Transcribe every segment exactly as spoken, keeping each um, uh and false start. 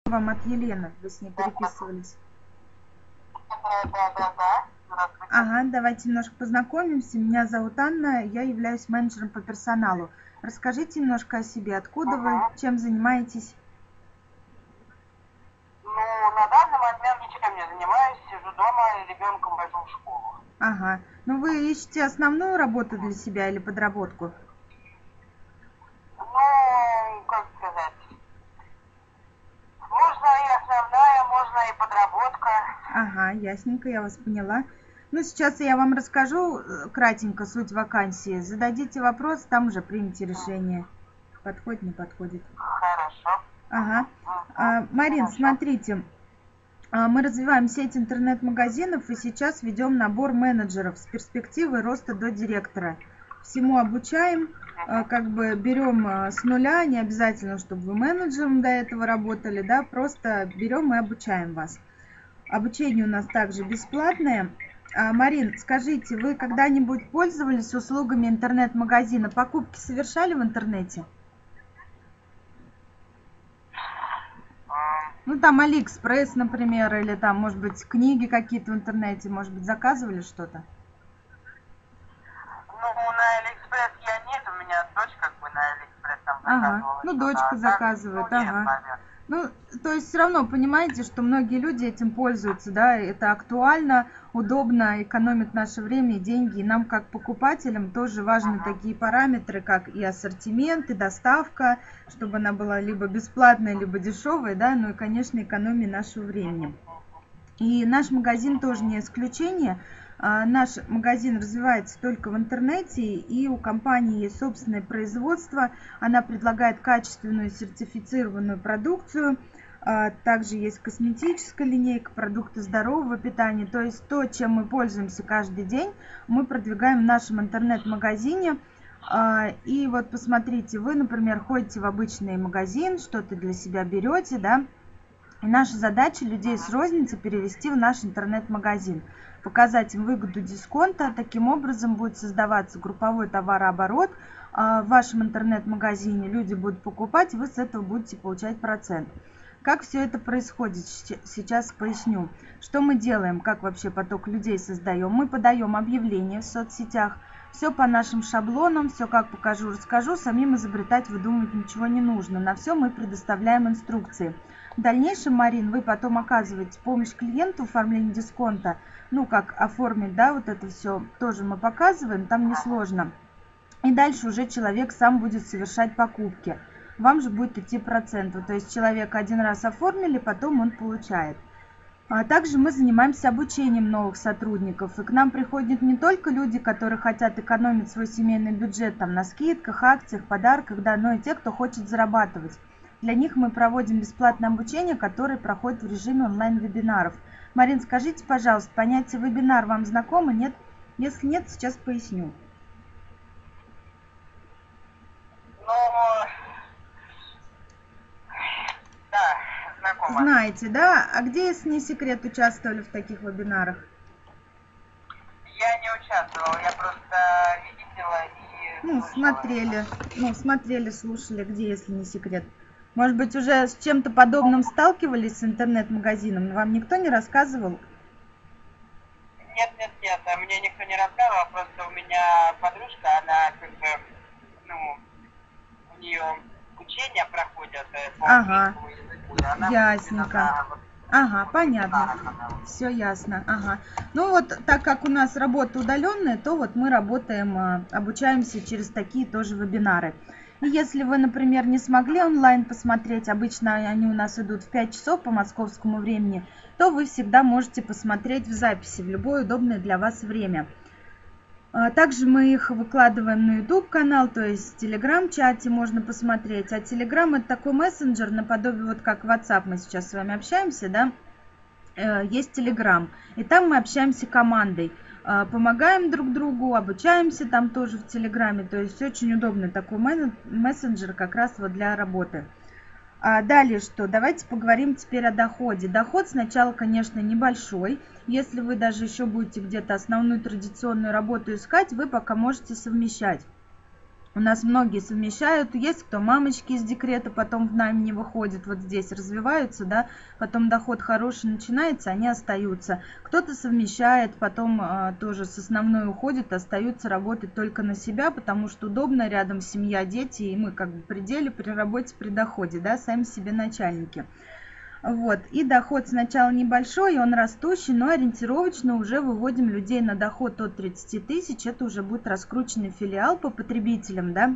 Вам от Елены, вы с ней переписывались. Да, да, да, да. Здравствуйте. Ага, давайте немножко познакомимся. Меня зовут Анна, я являюсь менеджером по персоналу. Расскажите немножко о себе, откуда вы, Ага. чем занимаетесь? Ну, на данный момент ничем не занимаюсь, сижу дома и ребенком вожу в школу. Ага, ну вы ищете основную работу для себя или подработку? Ну, как сказать, можно и основная, можно и подработка. Ага, ясненько, я вас поняла. Ну, сейчас я вам расскажу э, кратенько суть вакансии. Зададите вопрос, там уже примите решение. Подходит, не подходит. Хорошо. Ага. Мгм. А, Марин, Хорошо. смотрите, а, мы развиваем сеть интернет-магазинов и сейчас ведем набор менеджеров с перспективой роста до директора. Всему обучаем, а, как бы берем а, с нуля, не обязательно, чтобы вы менеджером до этого работали, да, просто берем и обучаем вас. Обучение у нас также бесплатное. А, Марин, скажите, вы когда-нибудь пользовались услугами интернет-магазина? Покупки совершали в интернете? М, Ну, там Алиэкспресс, например, или там, может быть, книги какие-то в интернете, может быть, заказывали что-то? Ну, на Алиэкспресс я нет, у меня дочь как бы на Алиэкспресс там Ага, заказывала ну, что-то, дочка а так, заказывает, ну, нет, ага. наверное. Ну, то есть все равно понимаете, что многие люди этим пользуются, да, это актуально, удобно, экономит наше время и деньги. И нам, как покупателям, тоже важны Мгм. такие параметры, как и ассортимент, и доставка, чтобы она была либо бесплатная, либо дешевая, да, ну и, конечно, экономия нашего времени. И наш магазин тоже не исключение. А, Наш магазин развивается только в интернете, и у компании есть собственное производство. Она предлагает качественную сертифицированную продукцию. А, Также есть косметическая линейка, продукты здорового питания. То есть то, чем мы пользуемся каждый день, мы продвигаем в нашем интернет-магазине. А, И вот посмотрите, вы, например, ходите в обычный магазин, что-то для себя берете, да, и наша задача людей с розницы перевести в наш интернет-магазин, показать им выгоду дисконта. Таким образом будет создаваться групповой товарооборот а, в вашем интернет-магазине. Люди будут покупать, вы с этого будете получать процент. Как все это происходит, щ- сейчас поясню. Что мы делаем, как вообще поток людей создаем. Мы подаем объявления в соцсетях, все по нашим шаблонам, все как покажу, расскажу, самим изобретать, выдумывать ничего не нужно. На все мы предоставляем инструкции. В дальнейшем, Марин, вы потом оказываете помощь клиенту в оформлении дисконта, ну, как оформить, да, вот это все тоже мы показываем, там несложно. И дальше уже человек сам будет совершать покупки. Вам же будет идти процент. То есть человек один раз оформили, потом он получает. А также мы занимаемся обучением новых сотрудников. И к нам приходят не только люди, которые хотят экономить свой семейный бюджет там, на скидках, акциях, подарках, да, но и те, кто хочет зарабатывать. Для них мы проводим бесплатное обучение, которое проходит в режиме онлайн-вебинаров. Марин, скажите, пожалуйста, понятие вебинар вам знакомо? Нет? Если нет, сейчас поясню. Ну, да, знакомо. Знаете, да? А где, если не секрет, участвовали в таких вебинарах? Я не участвовала, я просто видела и Ну, слышала. смотрели, ну, смотрели, слушали, где, если не секрет. Может быть, уже с чем-то подобным сталкивались с интернет-магазином, но вам никто не рассказывал? Нет, нет, нет, а мне никто не рассказывал, просто у меня подружка, она как бы, ну, у нее учения проходят э, по Ага, английскому языку, и она ясненько. на вот Ага, понятно. вебинарах она вот. Все ясно. Ага. Ну вот, так как у нас работа удаленная, то вот мы работаем, а, обучаемся через такие тоже вебинары. И если вы, например, не смогли онлайн посмотреть, обычно они у нас идут в пять часов по московскому времени, то вы всегда можете посмотреть в записи в любое удобное для вас время. А Также мы их выкладываем на YouTube канал, то есть в Telegram-чате можно посмотреть. А Telegram это такой мессенджер, наподобие вот как WhatsApp, мы сейчас с вами общаемся, да, Э, есть Telegram. И там мы общаемся командой, э, помогаем друг другу, обучаемся там тоже в Телеграме. То есть очень удобный такой мен- мессенджер как раз вот для работы. А далее что? Давайте поговорим теперь о доходе. Доход сначала, конечно, небольшой. Если вы даже еще будете где-то основную традиционную работу искать, вы пока можете совмещать. У нас многие совмещают, есть кто мамочки из декрета потом в найм не выходят, вот здесь развиваются, да, потом доход хороший начинается, они остаются. Кто-то совмещает, потом а, тоже с основной уходит, остаются работать только на себя, потому что удобно, рядом семья, дети, и мы как бы при деле, при работе, при доходе, да, сами себе начальники. Вот, и доход сначала небольшой, он растущий, но ориентировочно уже выводим людей на доход от тридцати тысяч, это уже будет раскрученный филиал по потребителям, да,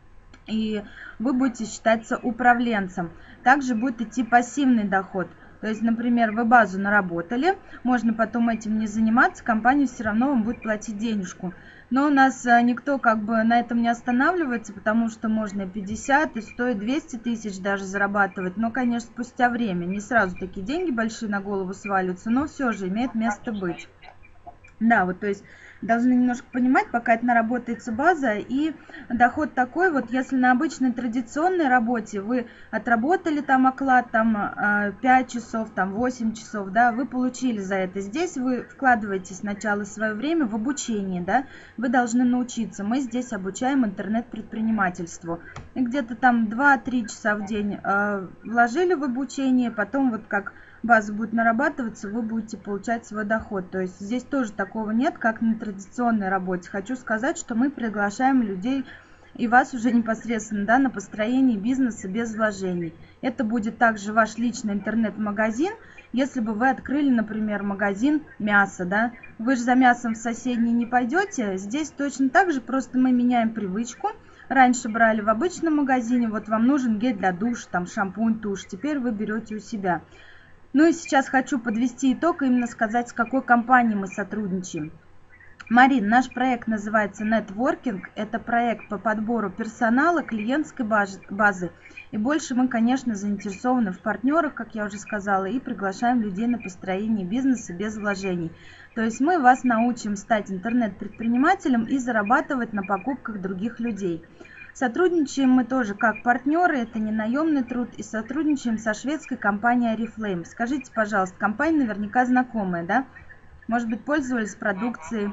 и вы будете считаться управленцем. Также будет идти пассивный доход. То есть, например, вы базу наработали, можно потом этим не заниматься, компания все равно вам будет платить денежку. Но у нас никто как бы на этом не останавливается, потому что можно и пятьдесят, и сто, и двести тысяч даже зарабатывать. Но, конечно, спустя время. Не сразу такие деньги большие на голову свалятся, но все же имеет место быть. Да, вот то есть должны немножко понимать, пока это наработается база, и доход такой, вот если на обычной традиционной работе вы отработали там оклад, там пять часов, там восемь часов, да, вы получили за это. Здесь вы вкладываете сначала свое время в обучение, да, вы должны научиться. Мы здесь обучаем интернет-предпринимательству. И где-то там два-три часа в день э, вложили в обучение, потом вот как база будет нарабатываться, вы будете получать свой доход. То есть здесь тоже такого нет, как на традиционной работе. Хочу сказать, что мы приглашаем людей и вас уже непосредственно, да, на построение бизнеса без вложений. Это будет также ваш личный интернет-магазин. Если бы вы открыли, например, магазин мяса, да, вы же за мясом в соседний не пойдете. Здесь точно так же, просто мы меняем привычку. Раньше брали в обычном магазине, вот вам нужен гель для душа, там шампунь, тушь, теперь вы берете у себя. Ну и сейчас хочу подвести итог и именно сказать, с какой компанией мы сотрудничаем. Марин, наш проект называется Networking. Это проект по подбору персонала, клиентской базы. И больше мы, конечно, заинтересованы в партнерах, как я уже сказала, и приглашаем людей на построение бизнеса без вложений. То есть мы вас научим стать интернет-предпринимателем и зарабатывать на покупках других людей. Сотрудничаем мы тоже как партнеры, это не наемный труд, и сотрудничаем со шведской компанией Oriflame. Скажите, пожалуйста, компания наверняка знакомая, да? Может быть, пользовались продукцией?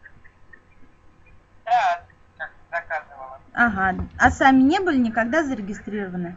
Да, как заказывала. Ага, а сами не были никогда зарегистрированы?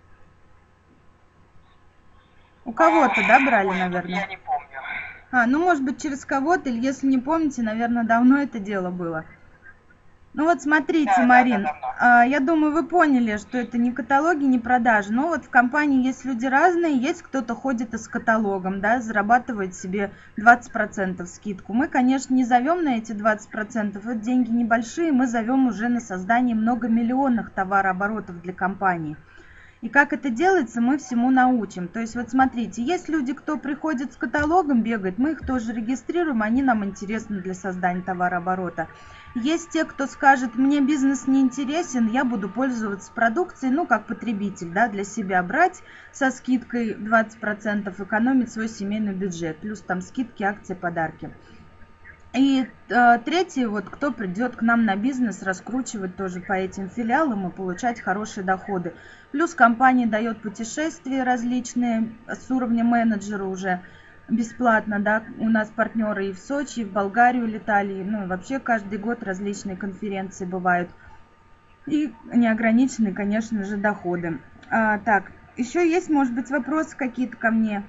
У кого-то, да, брали, Ой, наверное? Я не помню. А, ну, может быть, через кого-то, или если не помните, наверное, давно это дело было. Ну вот смотрите, Да, Марин, да, да, а, я думаю, вы поняли, что это не каталоги, не продажи. Но вот в компании есть люди разные, есть кто-то ходит и с каталогом, да, зарабатывает себе двадцать процентов скидку. Мы, конечно, не зовем на эти двадцать процентов, это деньги небольшие, мы зовем уже на создание многомиллионных товарооборотов для компании. И как это делается, мы всему научим. То есть вот смотрите, есть люди, кто приходит с каталогом, бегает, мы их тоже регистрируем, они нам интересны для создания товарооборота. Есть те, кто скажет, мне бизнес не интересен, я буду пользоваться продукцией, ну, как потребитель, да, для себя брать со скидкой двадцать процентов, экономить свой семейный бюджет, плюс там скидки, акции, подарки. И э, третий, вот, кто придет к нам на бизнес, раскручивать тоже по этим филиалам и получать хорошие доходы. Плюс компания дает путешествия различные с уровня менеджера уже бесплатно, да, у нас партнеры и в Сочи, и в Болгарию летали, ну и вообще каждый год различные конференции бывают. И неограниченные, конечно же, доходы. А, так, еще есть, может быть, вопросы какие-то ко мне?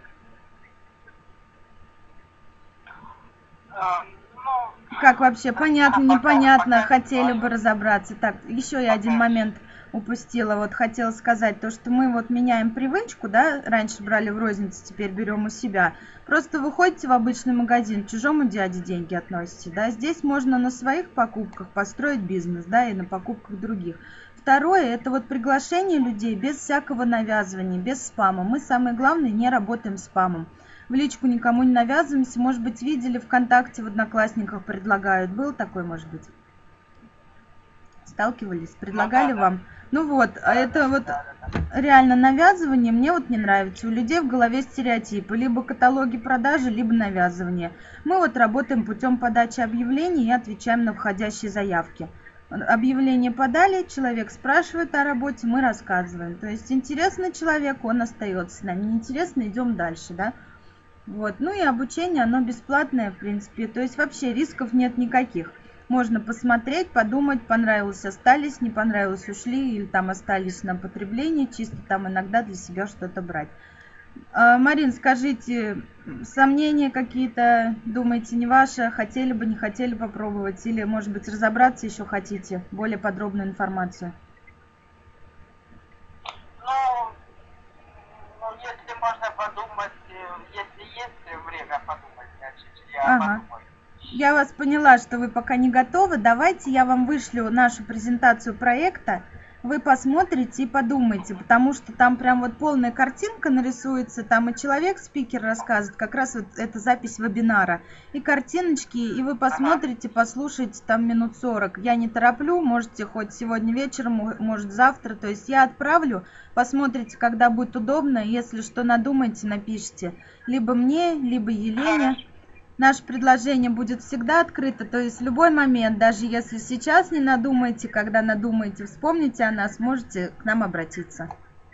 Как вообще, понятно, непонятно, хотели бы разобраться. Так, еще я один момент упустила, вот хотела сказать, то, что мы вот меняем привычку, да, раньше брали в рознице, теперь берем у себя. Просто вы ходите в обычный магазин, чужому дяде деньги относите, да, здесь можно на своих покупках построить бизнес, да, и на покупках других. Второе, это вот приглашение людей без всякого навязывания, без спама. Мы, самое главное, не работаем с спамом. В личку никому не навязываемся, может быть, видели ВКонтакте, в Одноклассниках предлагают. Был такой, может быть? Сталкивались? Предлагали вам? Ну вот, а это вот реально навязывание мне вот не нравится. У людей в голове стереотипы. Либо каталоги продажи, либо навязывание. Мы вот работаем путем подачи объявлений и отвечаем на входящие заявки. Объявление подали, человек спрашивает о работе, мы рассказываем. То есть интересно человеку, он остается с нами. Неинтересно, идем дальше, да? Вот. Ну и обучение, оно бесплатное, в принципе. То есть вообще рисков нет никаких. можно посмотреть, подумать, понравилось, остались, не понравилось, ушли, или там остались на потребление, чисто там иногда для себя что-то брать. Марин, скажите, сомнения какие-то, думаете, не ваши, хотели бы, не хотели попробовать, или, может быть, разобраться еще хотите, более подробную информацию? Ну, ну, если можно подумать, если есть время подумать, значит, я ага. подумаю. Я вас поняла, что вы пока не готовы. Давайте я вам вышлю нашу презентацию проекта. Вы посмотрите и подумайте, потому что там прям вот полная картинка нарисуется, там и человек, спикер рассказывает, как раз вот эта запись вебинара, и картиночки, и вы посмотрите, послушаете там минут сорок. Я не тороплю, можете хоть сегодня вечером, может завтра, то есть я отправлю, посмотрите, когда будет удобно, если что надумаете, напишите, либо мне, либо Елене. Наше предложение будет всегда открыто, то есть в любой момент, даже если сейчас не надумаете, когда надумаете, вспомните о нас, можете к нам обратиться.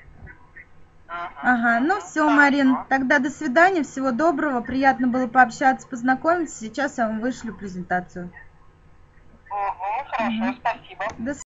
Ага, ну все, Марин, тогда до свидания, всего доброго, приятно было пообщаться, познакомиться, сейчас я вам вышлю презентацию. Угу, хорошо, угу. Спасибо. До